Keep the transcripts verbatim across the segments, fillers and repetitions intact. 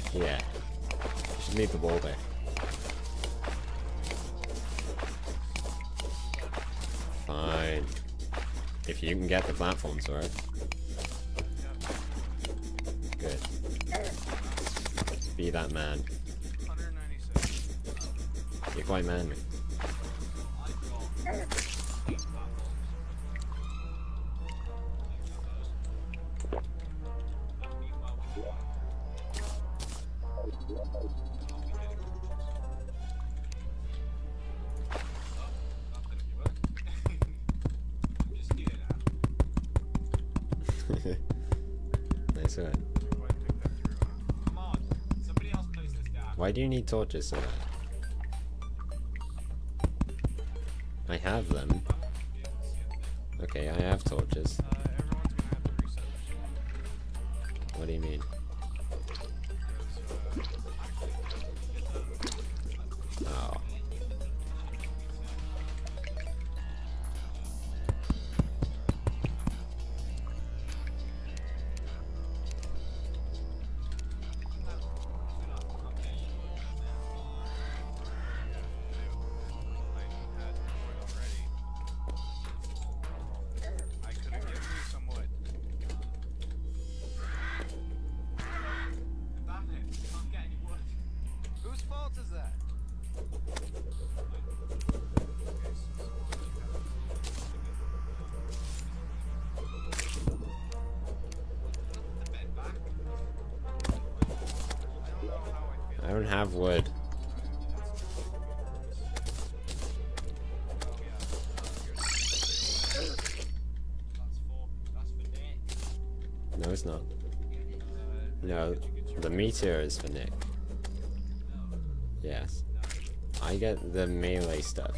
Yeah. You should leave the wall there. Fine. If you can get the platforms, alright? Good. Be that man. You're quite manly. Nice one. Why do you need torches so bad? I have them. Okay, I have torches. What do you mean? Oh. I don't have wood. No, it's not. No, the meteor is for Nick. Yes. I get the melee stuff.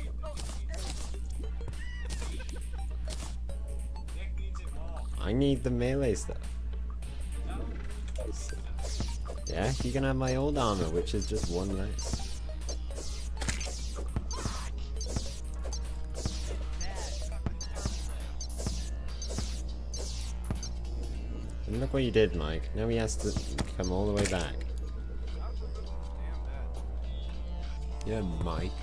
I need the melee stuff. Yeah, you can have my old armor, which is just one nice. And look what you did, Mike. Now he has to come all the way back. Yeah, Mike.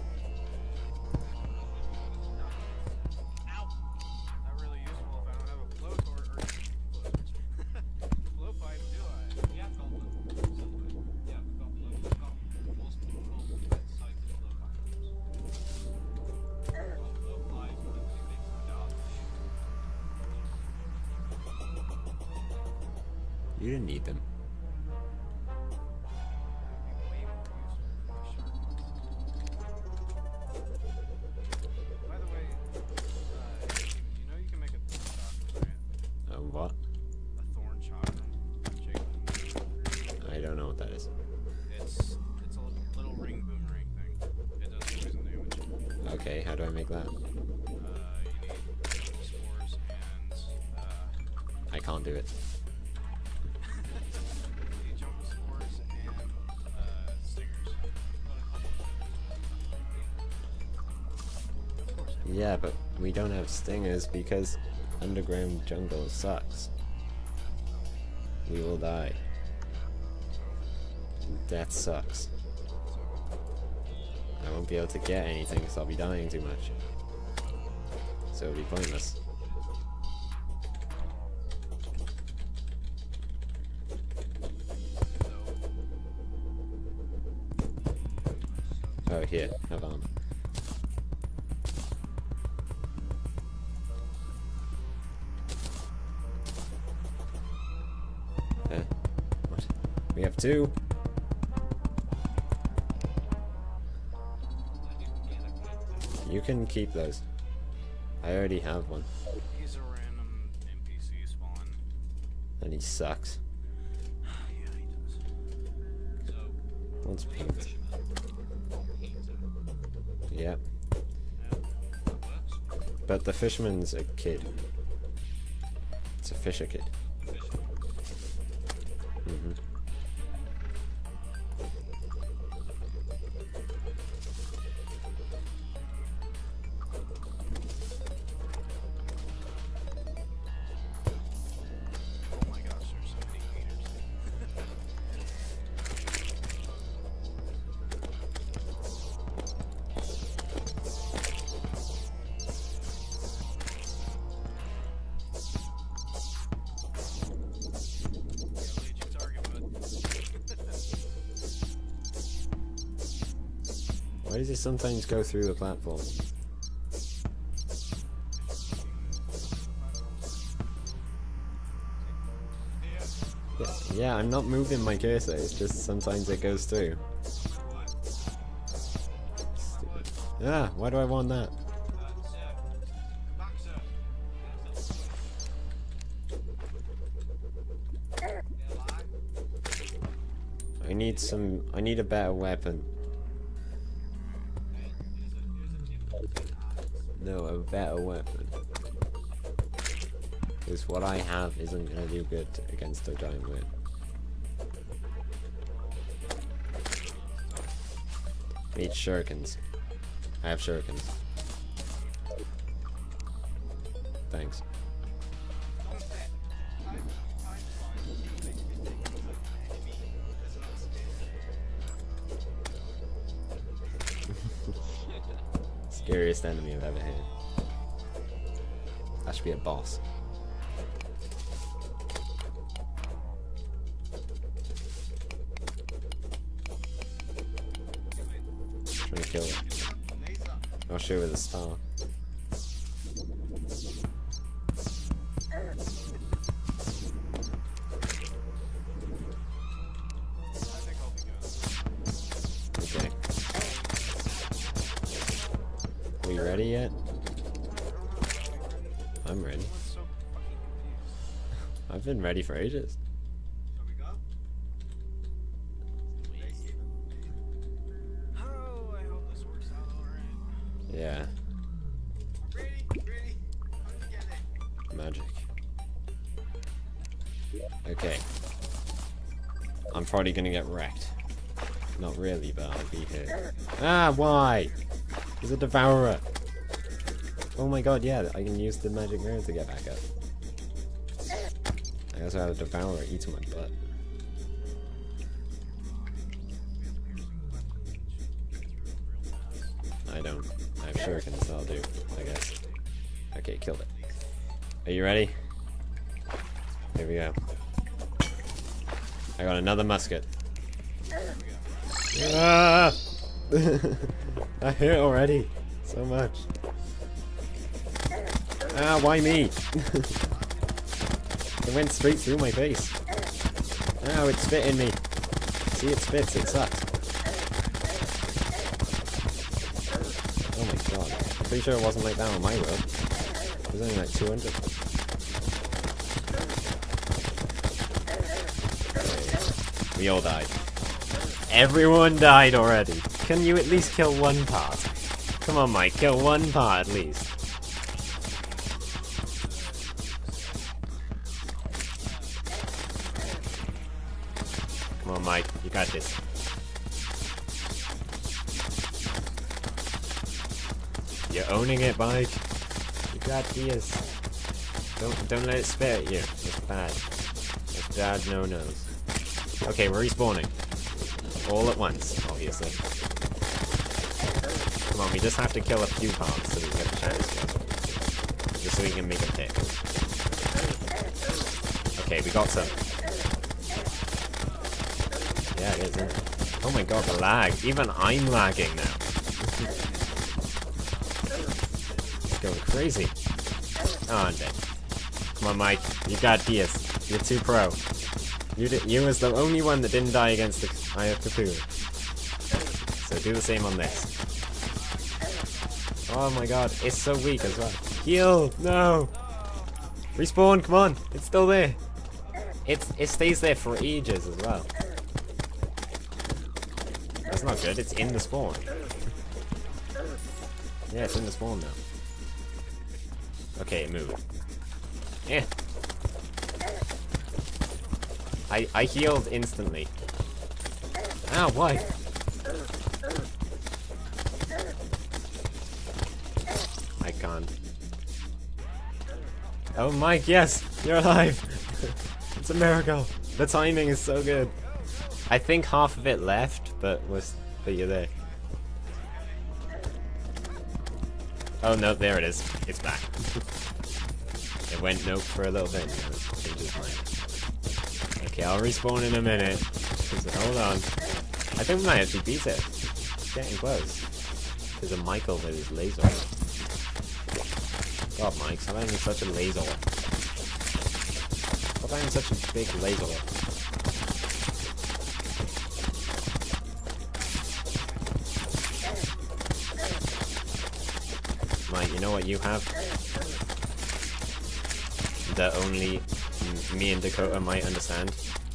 You didn't need them. By the way, uh, you know you can make a thorn chakram, right? Uh, what? A thorn chakram. I don't know what that is. It's it's a little ring boomerang thing. It does poison damage. Okay, how do I make that? Uh, you need spores and uh, I can't do it. you need jungle spores and uh, stingers. Of course. Yeah, but we don't have stingers because underground jungle sucks. We will die. Death sucks. I won't be able to get anything because I'll be dying too much. So it'll be pointless. Oh, here, have armor. Eh? What? We have two. You can keep those. I already have one. He's a random N P C spawn. And he sucks. Yeah, he does. So, What's pink? Yeah. yeah, that works. But the fisherman's a kid. It's a fisher kid. Mm-hmm. Oh my gosh, there's so many meters. does it sometimes go through the platform? Yeah, yeah, I'm not moving my cursor, it's just sometimes it goes through. Stupid. Ah, why do I want that? I need some, I need a better weapon. No, a better weapon. Because what I have isn't going to do good against a giant win. Need shurikens. I have shurikens. Thanks. Scariest enemy I've ever hit. That should be a boss. Trying to kill it. I'll shoot with a star. Okay. Are you ready yet? I'm ready. I've been ready for ages. Yeah. Ready, ready. Magic. Okay. I'm probably gonna get wrecked. Not really, but I'll be here. Ah, why? There's a devourer. Oh my god, yeah, I can use the magic mirror to get back up. I also have a devourer eating my butt. I don't. I have shurikens, so I'll do, I guess. Okay, killed it. Are you ready? Here we go. I got another musket. Ah! I hit already. So much. Ah, why me? It went straight through my face. Ow, it spit in me. See, it spits, it sucks. Oh my god. I'm pretty sure it wasn't like that on my world. It was only like two hundred. Okay. We all died. Everyone died already. Can you at least kill one part? Come on, Mike, kill one part at least. Come on, Mike, you got this. You're owning it, Mike. You got this. Don't don't let it spit at you. It's bad. It's bad no-nos. Okay, we're respawning. All at once, obviously. Come on, we just have to kill a few parts so we get a chance to. Just so we can make a pick. Okay, we got some. Yeah, it is, isn't it? Oh my god, the lag. Even I'm lagging now. It's going crazy. Oh, I'm dead. Come on, Mike. You got this. You're too pro. You did, you was the only one that didn't die against the Eye of Cthulhu. So do the same on this. Oh my god, it's so weak as well. Heal! No! Respawn, come on! It's still there! It's, it stays there for ages as well. That's not good, it's in the spawn. Yeah, it's in the spawn now. Okay, it moved. Yeah. I, I healed instantly. Ow, why? I can't. Oh, Mike, yes! You're alive! It's a miracle! The timing is so good. I think half of it left, but was but you're there. Oh no, there it is. It's back. It went nope for a little bit. Okay, I'll respawn in a minute. Hold on. I think we might actually beat it. It's getting close. There's a Michael with his laser. God, Mike, stop having such a laser. Stop having such a big laser. Mike, you know what you have? That only me and Dakota might understand.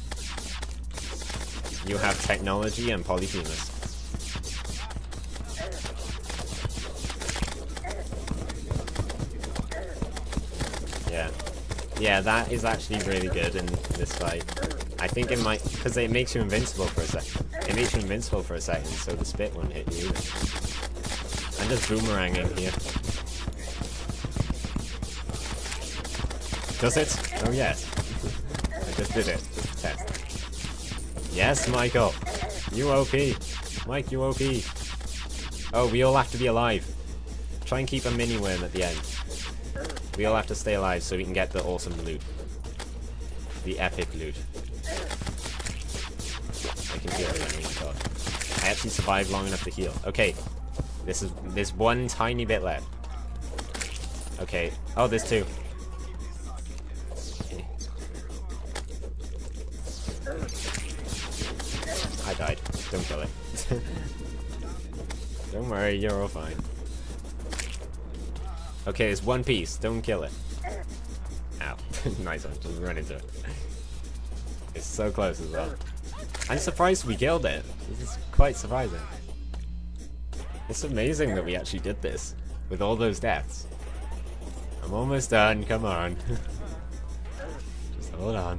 You have technology and Polyphemus. Yeah. Yeah, that is actually really good in this fight. I think it might, because it makes you invincible for a second. It makes you invincible for a second, so the spit won't hit you either. I'm just boomeranging here. Does it? Oh yes. I just did it. Just a test. Yes, Michael. You O P. Mike, you O P. Oh, we all have to be alive. Try and keep a mini worm at the end. We all have to stay alive so we can get the awesome loot. The epic loot. I can heal it. Oh my god. I actually survived long enough to heal. Okay. This is there's one tiny bit left. Okay. Oh, there's two. Okay. I died. Don't kill it. Don't worry, you're all fine. Okay, it's one piece. Don't kill it. Ow. Nice one. Just run into it. It's so close as well. I'm surprised we killed it. This is quite surprising. It's amazing that we actually did this. With all those deaths. I'm almost done. Come on. Just hold on.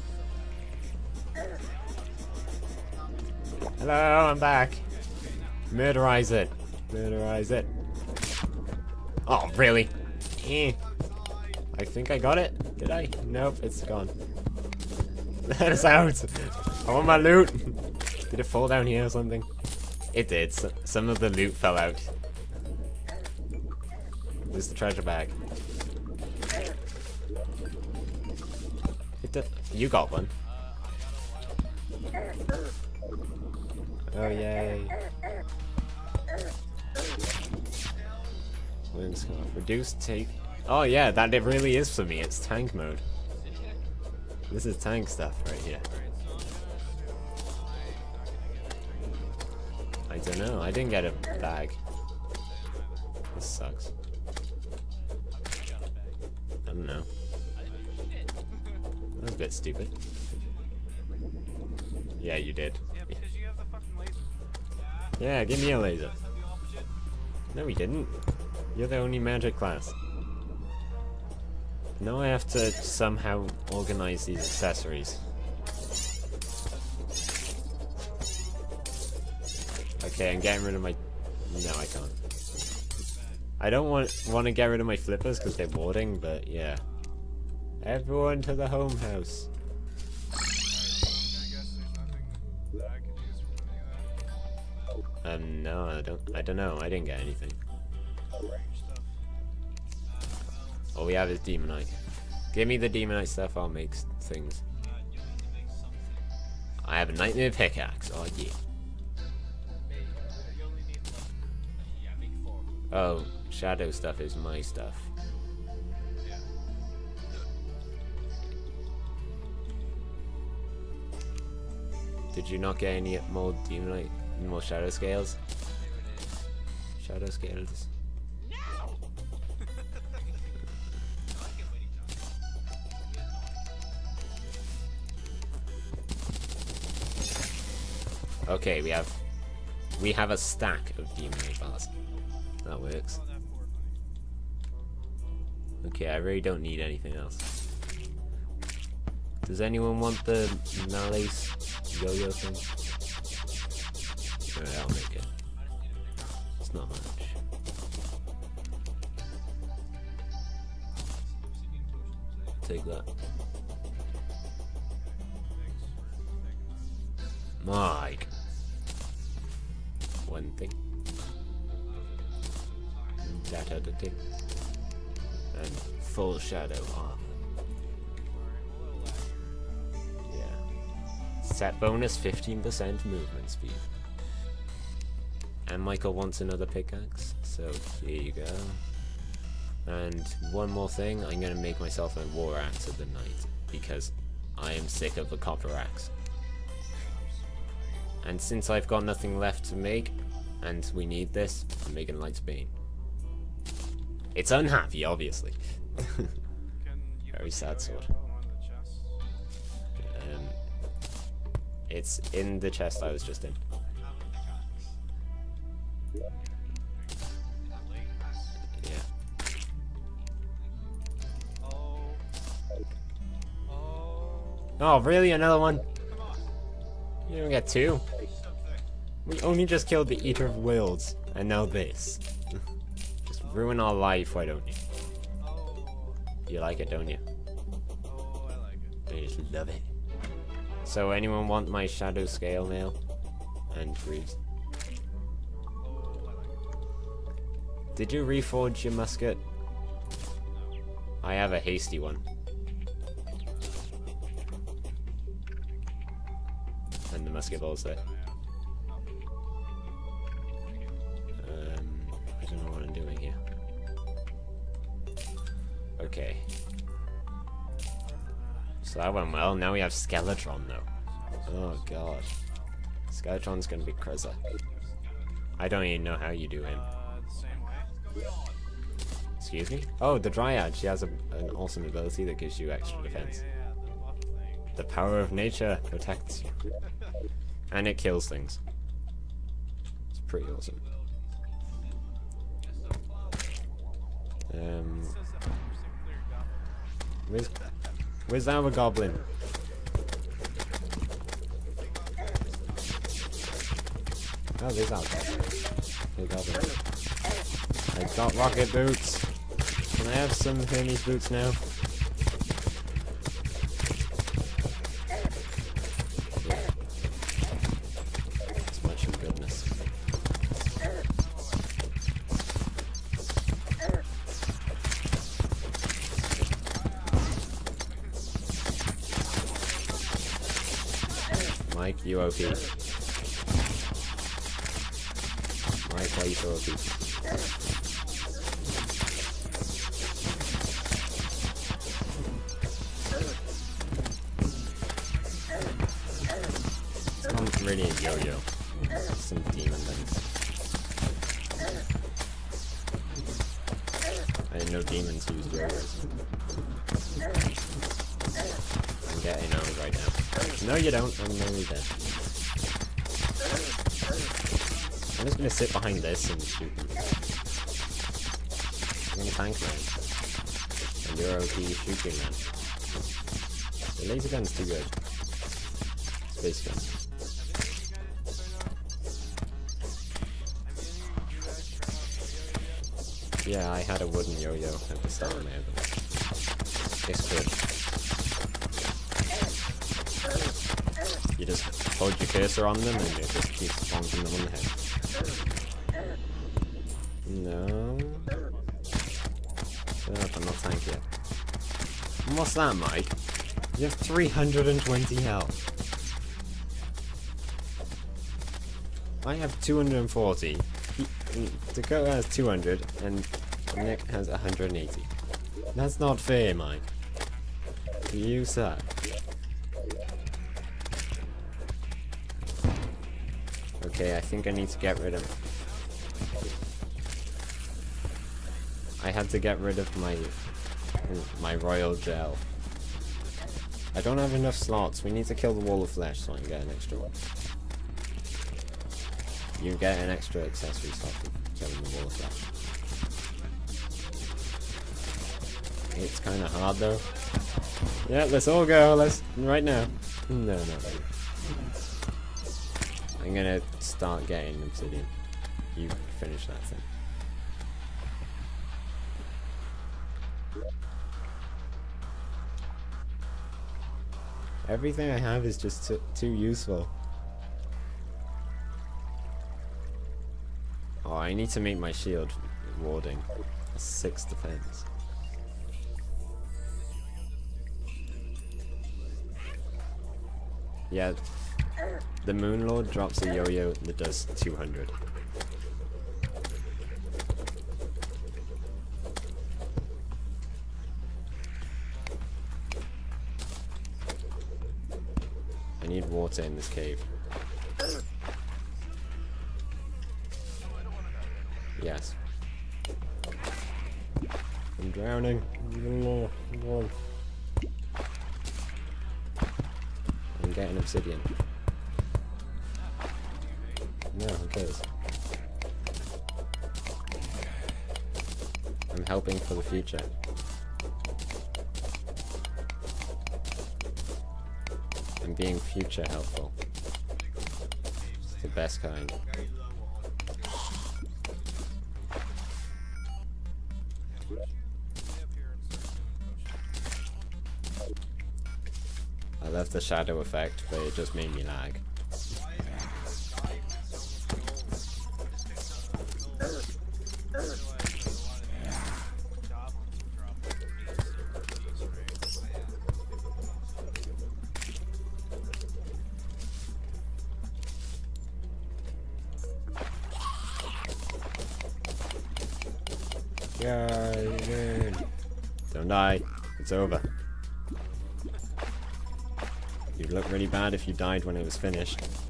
Hello, I'm back. Murderize it. Murderize it. Oh, really? Eh. I think I got it. Did I? Nope, it's gone. Let us out! I want my loot! Did it fall down here or something? It did. S some of the loot fell out. Where's the treasure bag? It did. You got one. Oh, yay. Reduce take. Oh yeah, that it really is for me. It's tank mode. This is tank stuff right here. I don't know. I didn't get a bag. This sucks. I don't know. That was a bit stupid. Yeah, you did. Yeah, because you have the fucking laser. Yeah, give me a laser. No, we didn't. You're the only magic class. Now I have to somehow organize these accessories. Okay, I'm getting rid of my... No, I can't. I don't want want to get rid of my flippers because they're warding, but yeah. Everyone to the home house. Um, no, I don't. I don't know. I didn't get anything. All we have is Demonite. Give me the Demonite stuff, I'll make things. I have a Nightmare pickaxe, oh yeah. Oh, shadow stuff is my stuff. Did you not get any more Demonite, more shadow scales? Shadow scales. Okay, we have we have a stack of Demonite bars. That works. Okay, I really don't need anything else. Does anyone want the Malace yo-yo thing? Alright, I'll make it. It's not much. Take that. Mike. One thing. That other thing. And full shadow armor. Yeah. Set bonus fifteen percent movement speed. And Michael wants another pickaxe, so here you go. And one more thing, I'm gonna make myself a war axe of the night, because I am sick of the copper axe. And since I've got nothing left to make, and we need this, I'm making Light's Bane. It's unhappy, obviously. Can you Very put sad the sword. yo-yo on the chest? Um, it's in the chest I was just in. Yeah. Oh. Oh. Oh, really? Another one? Come on. You don't get two. We only just killed the Eater of Wills, and now this. Just ruin our life, why don't you? Oh. You like it, don't you? Oh, I like it. I just love it. So, anyone want my Shadow Scale Mail? And Greaves? Oh, I like it. Did you reforge your musket? No. I have a hasty one. And the musket ball's there. Um, I don't know what I'm doing here. Okay. So that went well. Now we have Skeletron, though. Oh god. Skeletron's gonna be Krezza. I don't even know how you do him. Uh, the same way. Excuse me? Oh, the Dryad. She has a, an awesome ability that gives you extra Oh, yeah, defense. yeah, yeah, the buff thing. The power of nature protects you. And it kills things. It's pretty awesome. Um, It says that one percent clear goblin. where's, where's our goblin? Oh, there's our goblin. Hey, goblin. I got rocket boots. Can I have some Hermes boots now? Yeah. It's much of goodness. Mike, you O P. Mike, why are you so O P? It's not really a yo-yo. Some demon things. I didn't know demons used yo-yos. I'm getting owned right now. No, you don't. I'm nearly dead. I'm just gonna sit behind this and shoot them. I'm gonna tank man. And you're O P shooting man. The laser gun's too good. Space gun. Yeah, I had a wooden yo-yo at the start of my oven. It's good. You just hold your cursor on them and it just keeps bonking them on the head. No. Shut up, I'm not tank yet. And what's that, Mike? You have three hundred twenty health. I have two hundred forty. He, Dakota has two hundred and Nick has one hundred eighty. That's not fair, Mike. You suck. Okay, I think I need to get rid of... I had to get rid of my my royal gel. I don't have enough slots. We need to kill the wall of flesh so I can get an extra one. You get an extra accessory slot for killing the wall of flesh. It's kind of hard though. Yeah, let's all go. Let's right now. No, no. I'm gonna start getting obsidian. You finish that thing. Everything I have is just too, too useful. Oh, I need to make my shield warding. A six defense. Yeah, the Moon Lord drops a yo-yo that does two hundred. water in this cave. Yes. I'm drowning. Even more. Come on. I'm getting obsidian. No, who cares? I'm helping for the future. I'm being future helpful. It's the best kind. I love the shadow effect, but it just made me lag. Yay, win. Don't die. It's over. You'd look really bad if you died when it was finished.